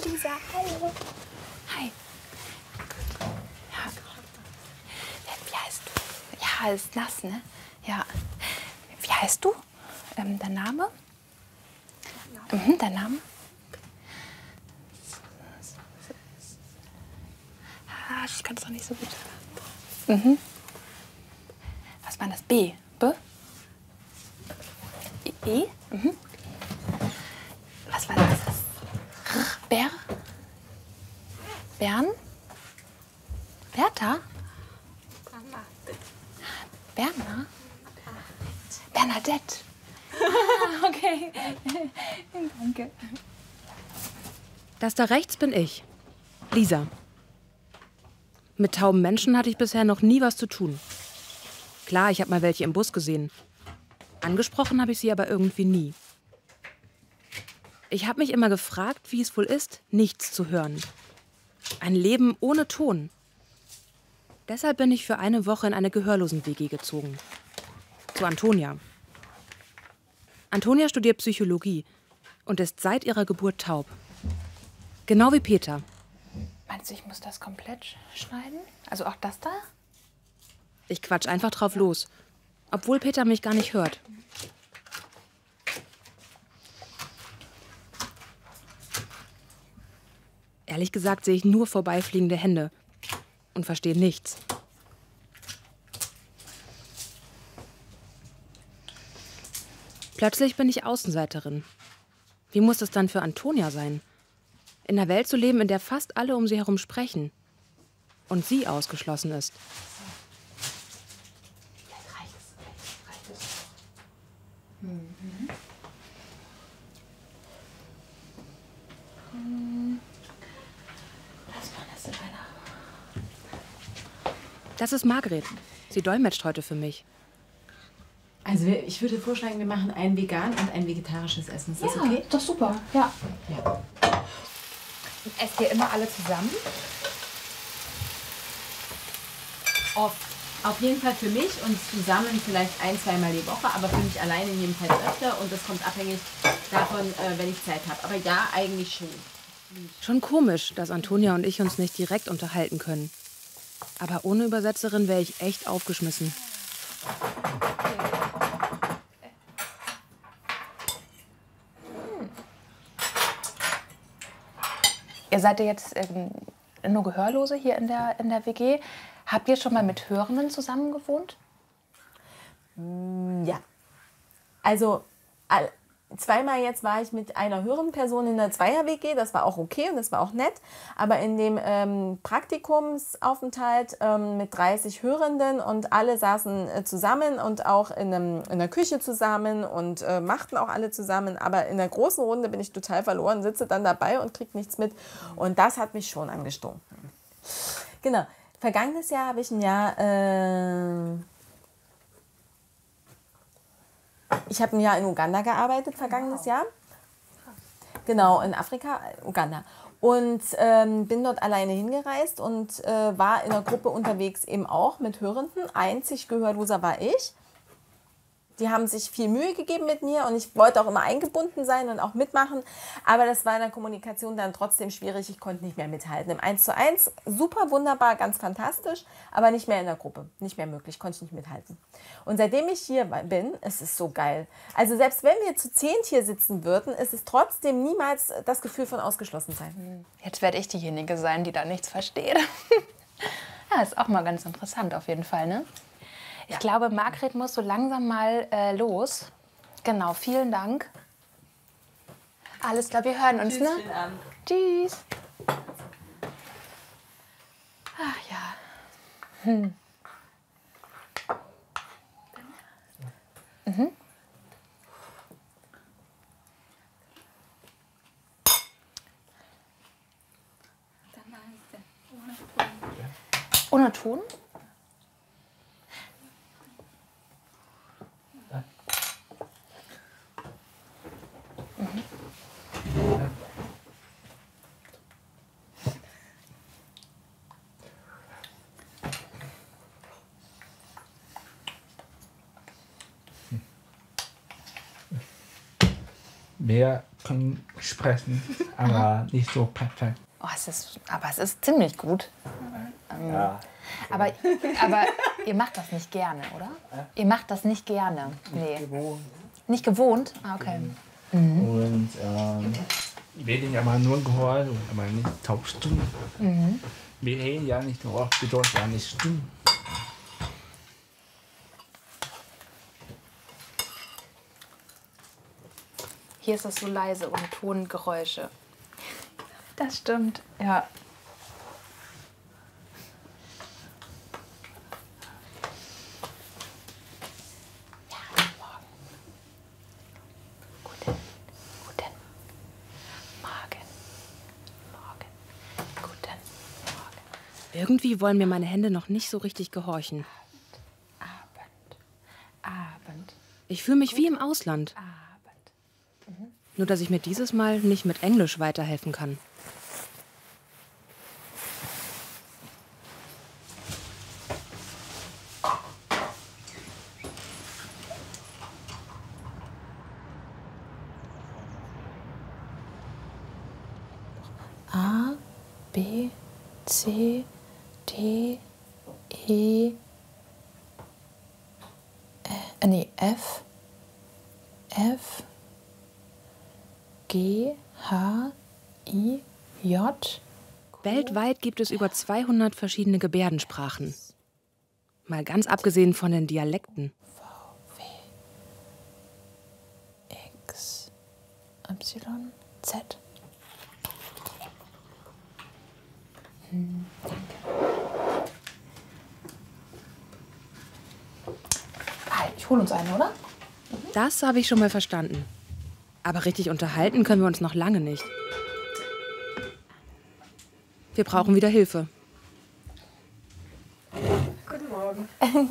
Lisa, hallo. Hi. Ja. Wie heißt du? Ja, ist nass, ne? Ja. Wie heißt du? Dein Name? Dein Name? Ah, ich kann es doch nicht so gut. Was war das? B? B? E? Was war das? R? Bär? Bern? Bertha? Berner? Bernadette. Ah, okay. Danke. Das da rechts bin ich, Lisa. Mit tauben Menschen hatte ich bisher noch nie was zu tun. Klar, ich habe mal welche im Bus gesehen. Angesprochen habe ich sie aber irgendwie nie. Ich habe mich immer gefragt, wie es wohl ist, nichts zu hören. Ein Leben ohne Ton. Deshalb bin ich für eine Woche in eine Gehörlosen-WG gezogen. Zu Antonia. Antonia studiert Psychologie und ist seit ihrer Geburt taub. Genau wie Peter. Meinst du, ich muss das komplett schneiden? Also auch das da? Ich quatsch einfach drauf los, obwohl Peter mich gar nicht hört. Ehrlich gesagt sehe ich nur vorbeifliegende Hände und verstehe nichts. Plötzlich bin ich Außenseiterin. Wie muss es dann für Antonia sein? In einer Welt zu leben, in der fast alle um sie herum sprechen und sie ausgeschlossen ist. Das ist Margret. Sie dolmetscht heute für mich. Also ich würde vorschlagen, wir machen ein vegan und ein vegetarisches Essen. Ist das okay? Doch super. Ja. Ja. Esst ihr immer alle zusammen? Oft. Auf jeden Fall für mich und zusammen vielleicht ein-, zweimal die Woche, aber für mich alleine jedenfalls öfter und das kommt abhängig davon, wenn ich Zeit habe. Aber ja, eigentlich schon. Schon komisch, dass Antonia und ich uns nicht direkt unterhalten können. Aber ohne Übersetzerin wäre ich echt aufgeschmissen. Ihr seid ja jetzt nur Gehörlose hier in der WG. Habt ihr schon mal mit Hörenden zusammen gewohnt? Ja. Also zweimal jetzt war ich mit einer hörenden Person in der Zweier-WG. Das war auch okay und das war auch nett. Aber in dem Praktikumsaufenthalt mit 30 Hörenden und alle saßen zusammen und auch in der Küche zusammen und machten auch alle zusammen. Aber in der großen Runde bin ich total verloren, sitze dann dabei und kriege nichts mit. Und das hat mich schon angestunken. Genau. Vergangenes Jahr habe ich ein Jahr... Ich habe ein Jahr in Uganda gearbeitet, vergangenes Jahr. Genau, in Afrika, Uganda. Und bin dort alleine hingereist und war in einer Gruppe unterwegs eben auch mit Hörenden. Einzig Gehörloser war ich. Die haben sich viel Mühe gegeben mit mir und ich wollte auch immer eingebunden sein und auch mitmachen. Aber das war in der Kommunikation dann trotzdem schwierig. Ich konnte nicht mehr mithalten. Im 1:1 super, wunderbar, ganz fantastisch, aber nicht mehr in der Gruppe. Nicht mehr möglich, konnte ich nicht mithalten. Und seitdem ich hier bin, ist es so geil. Also selbst wenn wir zu 10 hier sitzen würden, ist es trotzdem niemals das Gefühl von Ausgeschlossensein. Jetzt werde ich diejenige sein, die da nichts versteht. Ja, ist auch mal ganz interessant auf jeden Fall, ne? Ich glaube, Margret muss so langsam mal los. Genau, vielen Dank. Alles klar, wir hören uns, Tschüss, ne? schönen Abend. Tschüss. Ach ja. Ohne Ton? Mehr können sprechen, aber nicht so perfekt. Oh, aber es ist ziemlich gut. Ja. Aber ihr macht das nicht gerne, oder? Ihr macht das nicht gerne. Nee. Gewohnt. Nicht gewohnt? Ah, okay. Und wir reden aber nur Gehör, aber nicht taubstumm. Wir reden ja nicht Gehör, bedeutet ja nicht stumm. Hier ist es so leise ohne Tongeräusche. Das stimmt, ja. Irgendwie wollen mir meine Hände noch nicht so richtig gehorchen. Abend. Ich fühle mich wie im Ausland. Nur, dass ich mir dieses Mal nicht mit Englisch weiterhelfen kann. A, B, C, D, E, F, G, H, I, J. Weltweit gibt es über 200 verschiedene Gebärdensprachen. Mal ganz abgesehen von den Dialekten. X, Y, Z. Danke. Ich hole uns einen, oder? Das habe ich schon mal verstanden. Aber richtig unterhalten können wir uns noch lange nicht. Wir brauchen wieder Hilfe. Guten Morgen.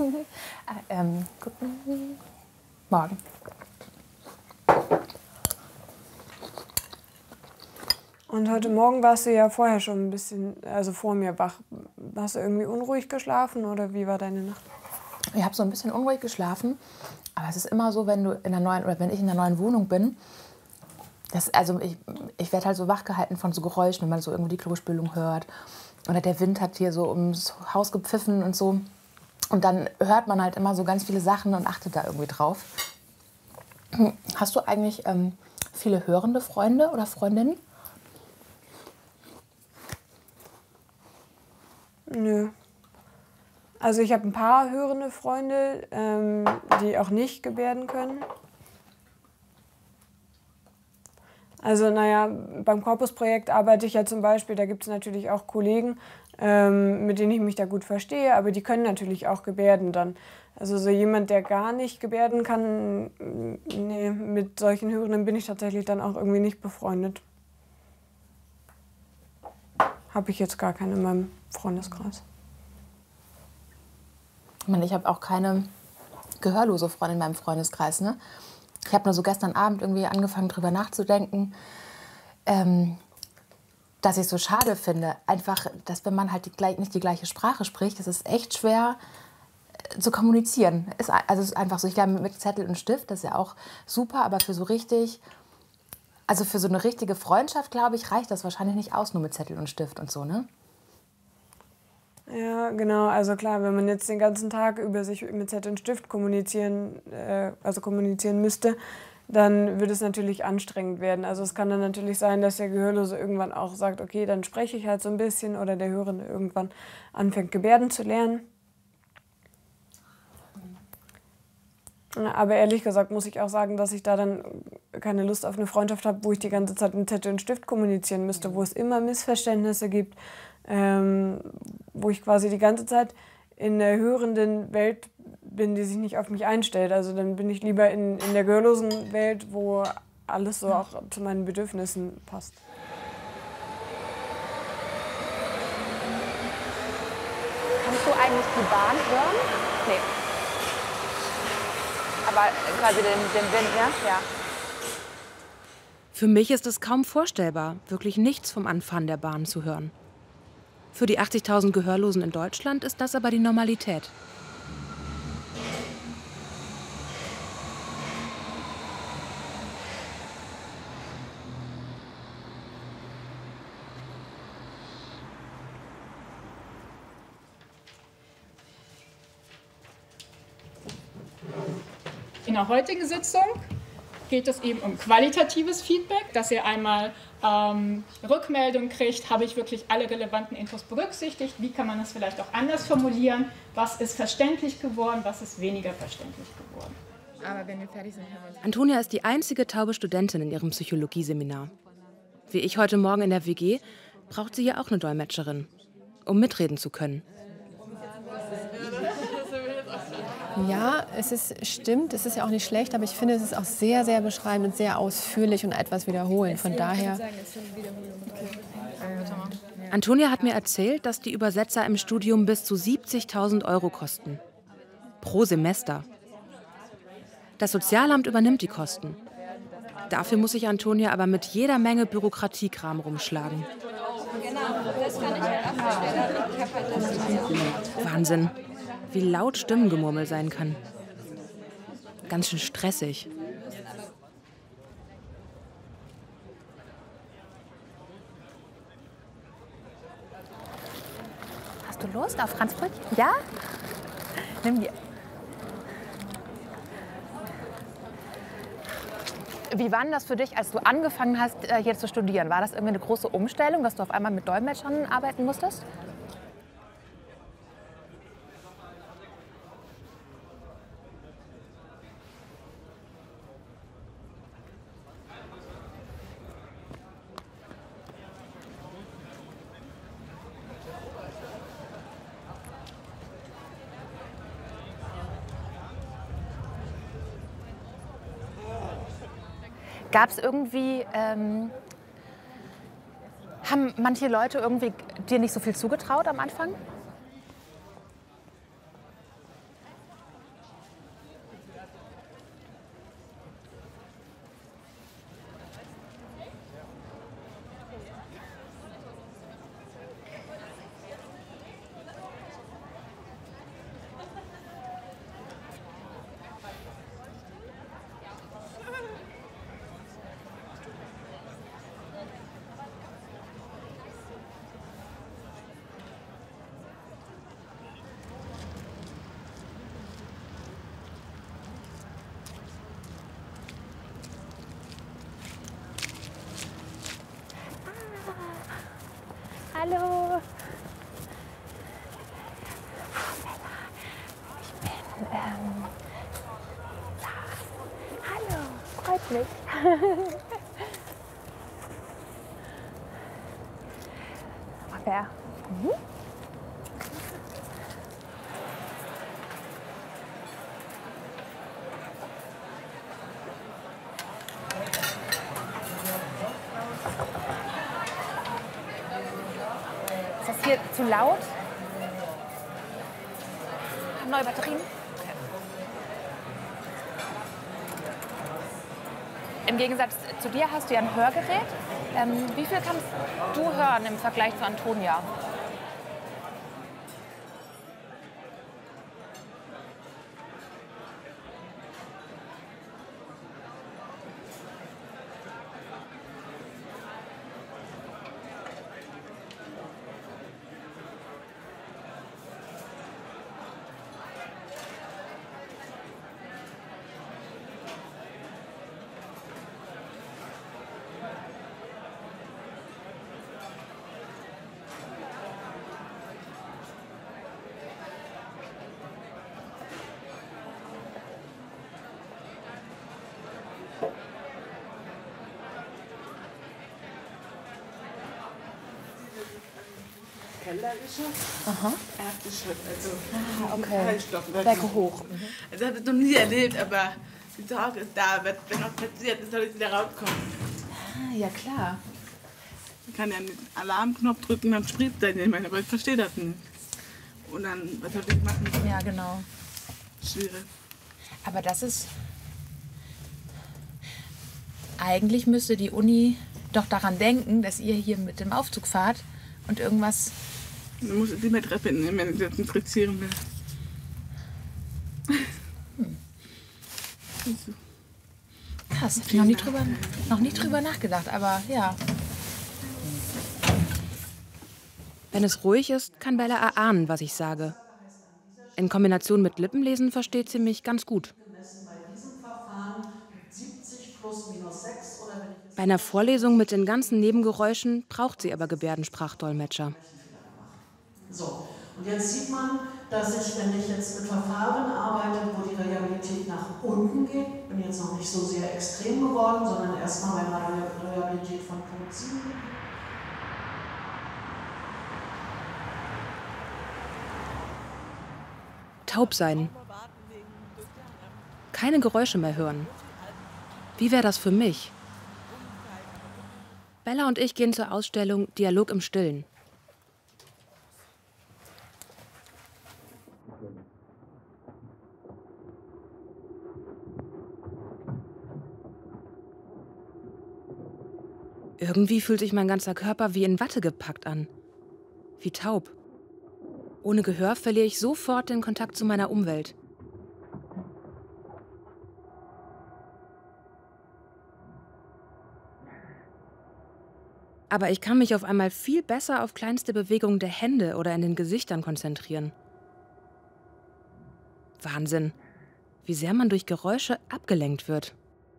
Guten Morgen. Und heute Morgen warst du ja vorher schon ein bisschen, also vor mir wach. Hast du irgendwie unruhig geschlafen oder wie war deine Nacht? Ich habe so ein bisschen unruhig geschlafen, aber es ist immer so, wenn ich in einer neuen Wohnung bin, ich werde halt so wachgehalten von so Geräuschen, wenn man so irgendwie die Klospülung hört oder der Wind hat hier so ums Haus gepfiffen und so. Und dann hört man halt immer so ganz viele Sachen und achtet da irgendwie drauf. Hast du eigentlich viele hörende Freunde oder Freundinnen? Nö. Also ich habe ein paar hörende Freunde, die auch nicht gebärden können. Also naja, beim Corpus-Projekt arbeite ich ja zum Beispiel, da gibt es natürlich auch Kollegen, mit denen ich mich da gut verstehe, aber die können natürlich auch gebärden dann. Also so jemand, der gar nicht gebärden kann, nee, mit solchen Hörenden bin ich tatsächlich dann auch irgendwie nicht befreundet. Habe ich jetzt gar keinen in meinem Freundeskreis. Ich meine, ich habe auch keine gehörlose Freundin in meinem Freundeskreis. Ne? Ich habe nur so gestern Abend irgendwie angefangen, darüber nachzudenken, dass ich es so schade finde. Einfach, dass wenn man halt nicht die gleiche Sprache spricht, das ist echt schwer zu kommunizieren. Es ist einfach so, ich glaube, mit Zettel und Stift, das ist ja auch super, aber für so eine richtige Freundschaft, glaube ich, reicht das wahrscheinlich nicht aus, nur mit Zettel und Stift und so, ne? Ja, genau. Also klar, wenn man jetzt den ganzen Tag über sich mit Zettel und Stift kommunizieren müsste, dann würde es natürlich anstrengend werden. Also es kann dann natürlich sein, dass der Gehörlose irgendwann auch sagt, okay, dann spreche ich halt so ein bisschen, oder der Hörende irgendwann anfängt, Gebärden zu lernen. Aber ehrlich gesagt muss ich auch sagen, dass ich da dann keine Lust auf eine Freundschaft habe, wo ich die ganze Zeit mit Zettel und Stift kommunizieren müsste, wo es immer Missverständnisse gibt, wo ich quasi die ganze Zeit in der hörenden Welt bin, die sich nicht auf mich einstellt. Also dann bin ich lieber in der gehörlosen Welt, wo alles so auch zu meinen Bedürfnissen passt. Kannst du eigentlich die Bahn hören? Nee. Aber quasi den Wind, ja? Ja. Für mich ist es kaum vorstellbar, wirklich nichts vom Anfahren der Bahn zu hören. Für die 80.000 Gehörlosen in Deutschland ist das aber die Normalität. In der heutigen Sitzung geht es eben um qualitatives Feedback, dass ihr einmal Rückmeldung kriegt, habe ich wirklich alle relevanten Infos berücksichtigt, wie kann man das vielleicht auch anders formulieren, was ist verständlich geworden, was ist weniger verständlich geworden. Aber wenn wir fertig sind, hören wir uns. Antonia ist die einzige taube Studentin in ihrem Psychologieseminar. Wie ich heute Morgen in der WG, braucht sie hier auch eine Dolmetscherin, um mitreden zu können. Ja, stimmt, es ist ja auch nicht schlecht, aber ich finde, es ist auch sehr, sehr beschreibend und sehr ausführlich und etwas wiederholend. Von daher. Antonia hat mir erzählt, dass die Übersetzer im Studium bis zu 70.000 € kosten. Pro Semester. Das Sozialamt übernimmt die Kosten. Dafür muss sich Antonia aber mit jeder Menge Bürokratiekram rumschlagen. Wahnsinn, wie laut Stimmengemurmel sein kann. Ganz schön stressig. Hast du Lust auf Franzbrötchen? Ja? Nimm dir. Wie war denn das für dich, als du angefangen hast, hier zu studieren? War das irgendwie eine große Umstellung, dass du auf einmal mit Dolmetschern arbeiten musstest? Gab es irgendwie, haben manche Leute irgendwie dir nicht so viel zugetraut am Anfang? Hallo. Ich bin Lars. Hallo, freut mich. Wer? Ist das hier zu laut? Neue Batterien? Okay. Im Gegensatz zu dir hast du ja ein Hörgerät. Wie viel kannst du hören im Vergleich zu Antonia? Kellergeschoss. Aha. Erdgeschoss, also okay. Heilstoffwerke. Werke hoch. Also habe ich noch nie erlebt, aber die Sorge ist da, wenn was passiert, dann soll ich wieder rauskommen. Ah, ja klar. Ich kann ja einen Alarmknopf drücken, dann spritzt er nicht mehr, aber ich verstehe das nicht. Und dann, was soll ich machen? Ja, genau. Schwierig. Aber das ist... Eigentlich müsste die Uni doch daran denken, dass ihr hier mit dem Aufzug fahrt und irgendwas... Du musst die mehr Treppe nehmen, wenn ich das nicht fixieren will. Krass, hab ich noch nie drüber nachgedacht, aber ja. Wenn es ruhig ist, kann Bella erahnen, was ich sage. In Kombination mit Lippenlesen versteht sie mich ganz gut. Bei einer Vorlesung mit den ganzen Nebengeräuschen braucht sie aber Gebärdensprachdolmetscher. So, und jetzt sieht man, dass ich, wenn ich jetzt mit Verfahren arbeite, wo die Reliabilität nach unten geht, bin jetzt noch nicht so sehr extrem geworden, sondern erstmal bei einer Reliabilität von Punkt 7. Taub sein. Keine Geräusche mehr hören. Wie wäre das für mich? Bella und ich gehen zur Ausstellung Dialog im Stillen. Irgendwie fühlt sich mein ganzer Körper wie in Watte gepackt an. Wie taub. Ohne Gehör verliere ich sofort den Kontakt zu meiner Umwelt. Aber ich kann mich auf einmal viel besser auf kleinste Bewegungen der Hände oder in den Gesichtern konzentrieren. Wahnsinn, wie sehr man durch Geräusche abgelenkt wird.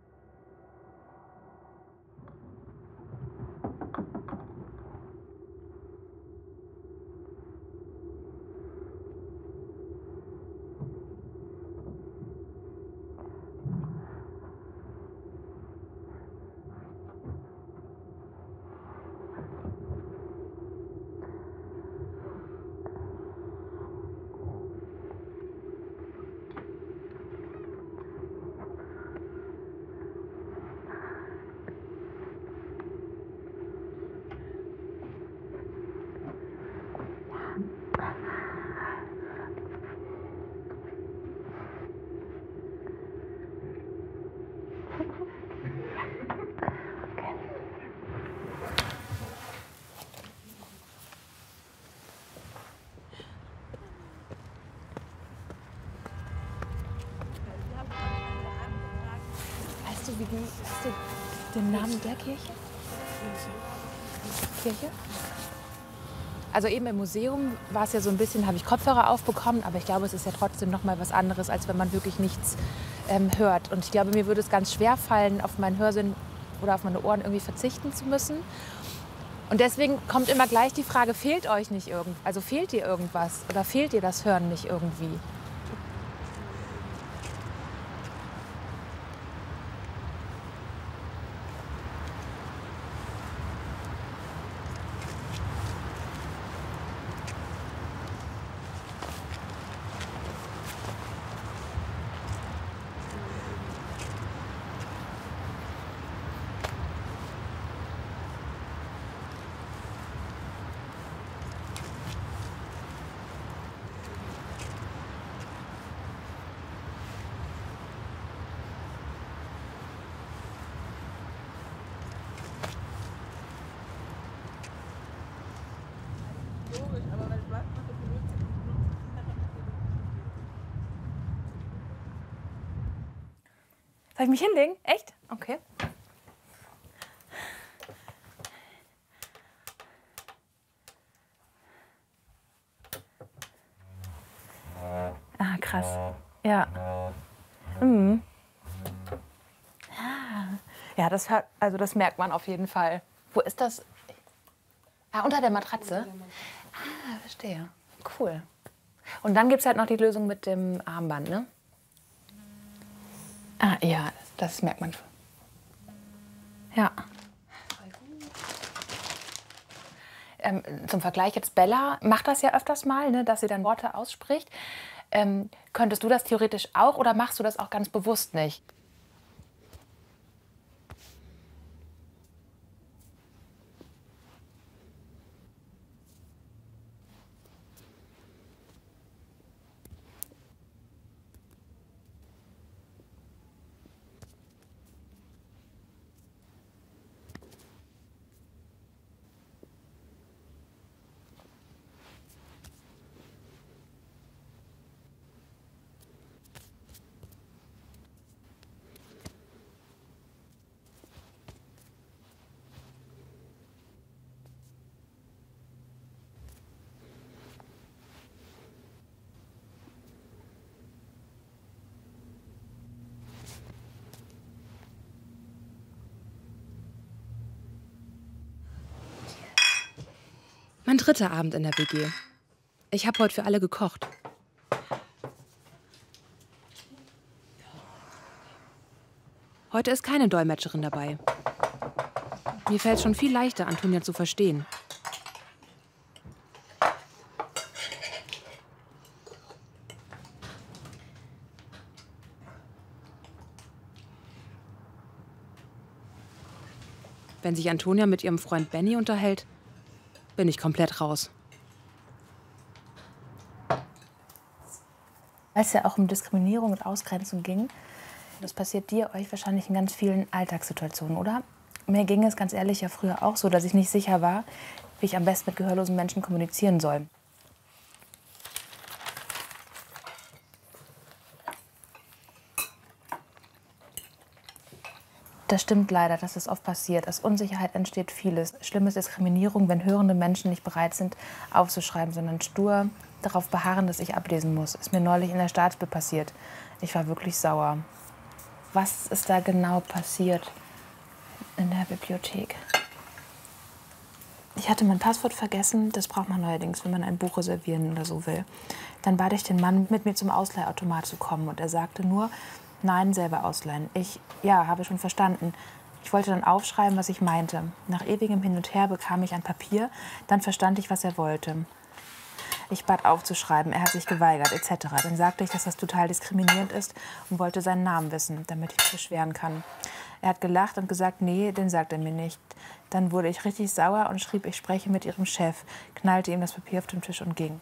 Hast du den Namen der Kirche? Kirche? Also eben im Museum war es ja so ein bisschen, habe ich Kopfhörer aufbekommen, aber ich glaube, es ist ja trotzdem noch mal was anderes, als wenn man wirklich nichts hört. Und ich glaube, mir würde es ganz schwer fallen, auf meinen Hörsinn oder auf meine Ohren irgendwie verzichten zu müssen. Und deswegen kommt immer gleich die Frage, fehlt euch nicht irgendwas? Also fehlt dir irgendwas oder fehlt dir das Hören nicht irgendwie? Soll ich mich hinlegen? Echt? Okay. Ah, krass. Ja. Mhm. Ja, das merkt man auf jeden Fall. Wo ist das? Ah, unter der Matratze? Ah, verstehe. Cool. Und dann gibt es halt noch die Lösung mit dem Armband, ne? Ah, ja, das merkt man. Ja. Zum Vergleich jetzt, Bella macht das ja öfters mal, ne, dass sie dann Worte ausspricht. Könntest du das theoretisch auch oder machst du das auch ganz bewusst nicht? Mein 3. Abend in der WG. Ich habe heute für alle gekocht. Heute ist keine Dolmetscherin dabei. Mir fällt es schon viel leichter, Antonia zu verstehen. Wenn sich Antonia mit ihrem Freund Benny unterhält, bin ich komplett raus. Weil es ja auch um Diskriminierung und Ausgrenzung ging. Das passiert euch wahrscheinlich in ganz vielen Alltagssituationen, oder? Mir ging es ganz ehrlich ja früher auch so, dass ich nicht sicher war, wie ich am besten mit gehörlosen Menschen kommunizieren soll. Das stimmt leider, dass es oft passiert. Aus Unsicherheit entsteht vieles. Schlimm ist Diskriminierung, wenn hörende Menschen nicht bereit sind, aufzuschreiben, sondern stur darauf beharren, dass ich ablesen muss. Ist mir neulich in der Staatsbib passiert. Ich war wirklich sauer. Was ist da genau passiert in der Bibliothek? Ich hatte mein Passwort vergessen. Das braucht man neuerdings, wenn man ein Buch reservieren oder so will. Dann bat ich den Mann, mit mir zum Ausleihautomat zu kommen. Und er sagte nur, nein, selber ausleihen. Ja, habe schon verstanden. Ich wollte dann aufschreiben, was ich meinte. Nach ewigem Hin und Her bekam ich ein Papier. Dann verstand ich, was er wollte. Ich bat aufzuschreiben, er hat sich geweigert, etc. Dann sagte ich, dass das total diskriminierend ist und wollte seinen Namen wissen, damit ich mich beschweren kann. Er hat gelacht und gesagt, nee, den sagt er mir nicht. Dann wurde ich richtig sauer und schrieb, ich spreche mit ihrem Chef, knallte ihm das Papier auf den Tisch und ging.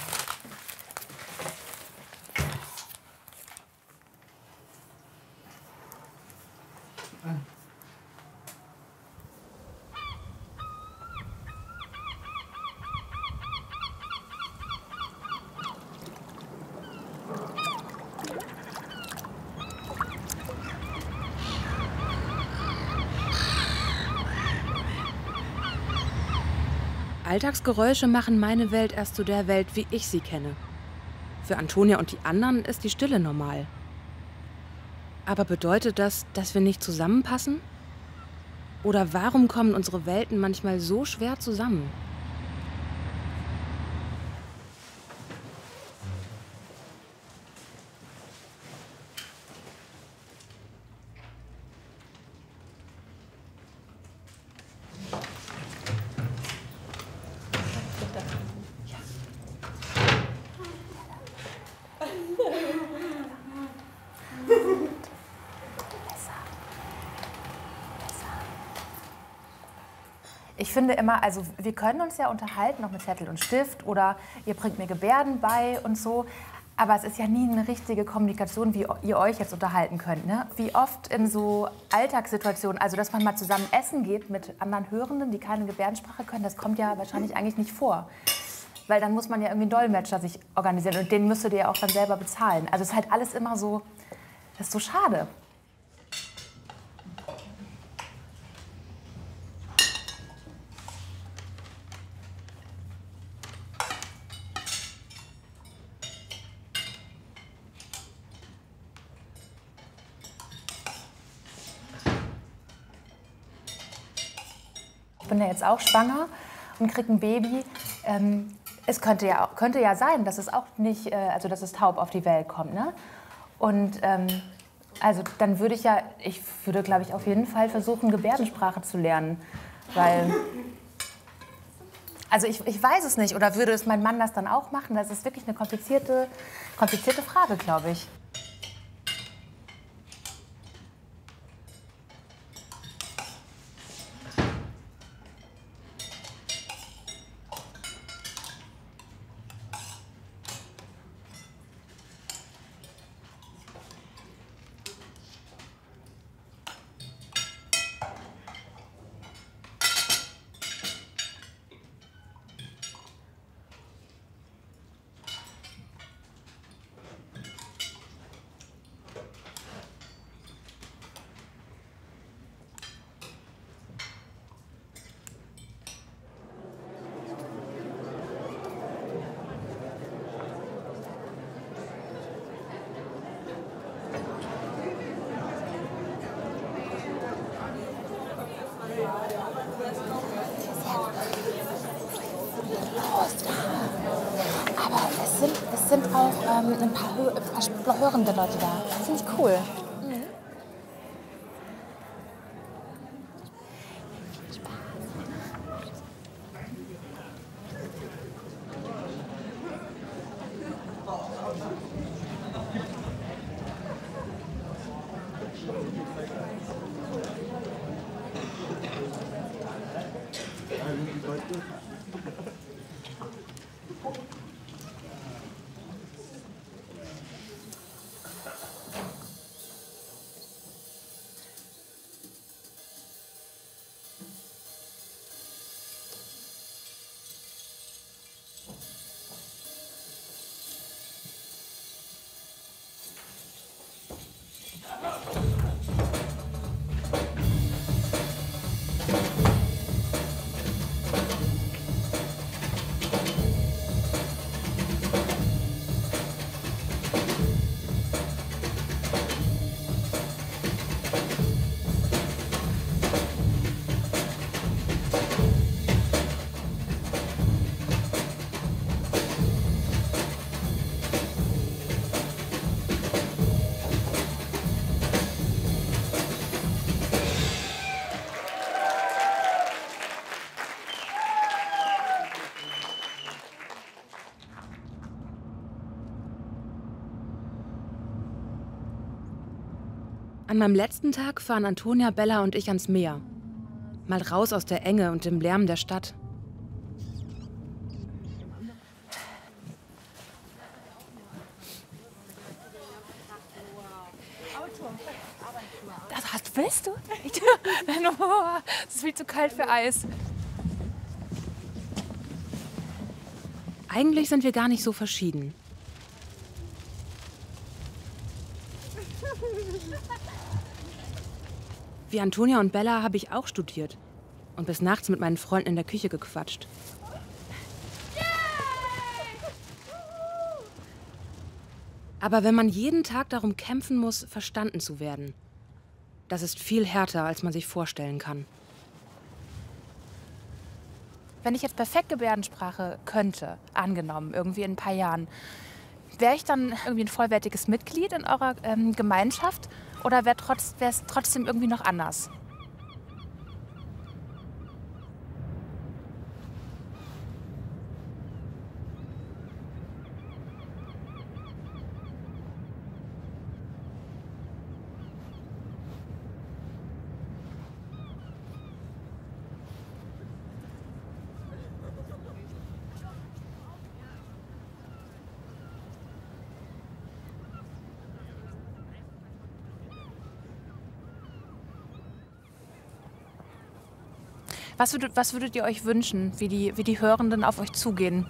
Alltagsgeräusche machen meine Welt erst zu der Welt, wie ich sie kenne. Für Antonia und die anderen ist die Stille normal. Aber bedeutet das, dass wir nicht zusammenpassen? Oder warum kommen unsere Welten manchmal so schwer zusammen? Ich finde immer, also wir können uns ja unterhalten, auch mit Zettel und Stift oder ihr bringt mir Gebärden bei und so. Aber es ist ja nie eine richtige Kommunikation, wie ihr euch jetzt unterhalten könnt. Ne? Wie oft in so Alltagssituationen, also dass man mal zusammen essen geht mit anderen Hörenden, die keine Gebärdensprache können, das kommt ja wahrscheinlich eigentlich nicht vor. Weil dann muss man ja irgendwie einen Dolmetscher sich organisieren und den müsstet ihr ja auch dann selber bezahlen. Also es ist halt alles immer so, das ist so schade. Ich bin ja jetzt auch schwanger und kriege ein Baby. Es könnte ja sein, dass es auch nicht, also dass es taub auf die Welt kommt. Ne? Und also dann würde ich würde, glaube ich, auf jeden Fall versuchen, Gebärdensprache zu lernen. Weil, also ich weiß es nicht. Oder würde es mein Mann das dann auch machen? Das ist wirklich eine komplizierte Frage, glaube ich. auch ein paar hörende Leute da. Finde ich cool. An meinem letzten Tag fahren Antonia, Bella und ich ans Meer. Mal raus aus der Enge und dem Lärm der Stadt. Willst du? Es ist viel zu kalt für Eis. Eigentlich sind wir gar nicht so verschieden. Wie Antonia und Bella habe ich auch studiert und bis nachts mit meinen Freunden in der Küche gequatscht. Aber wenn man jeden Tag darum kämpfen muss, verstanden zu werden, das ist viel härter, als man sich vorstellen kann. Wenn ich jetzt perfekt Gebärdensprache könnte, angenommen, irgendwie in ein paar Jahren, wäre ich dann irgendwie ein vollwertiges Mitglied in eurer Gemeinschaft oder wäre es trotzdem irgendwie noch anders? Was würdet ihr euch wünschen, wie die Hörenden auf euch zugehen?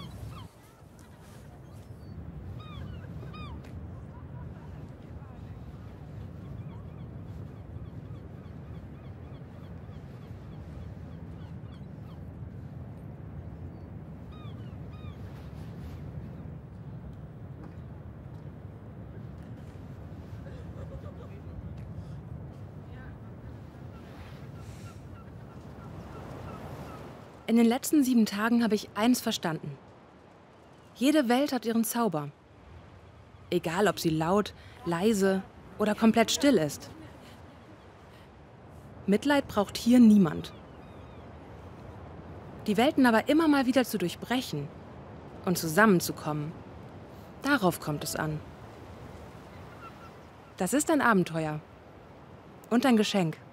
In den letzten 7 Tagen habe ich eins verstanden. Jede Welt hat ihren Zauber. Egal, ob sie laut, leise oder komplett still ist. Mitleid braucht hier niemand. Die Welten aber immer mal wieder zu durchbrechen und zusammenzukommen, darauf kommt es an. Das ist ein Abenteuer und ein Geschenk.